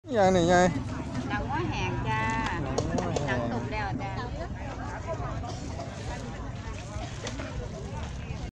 อย่างนี้ไง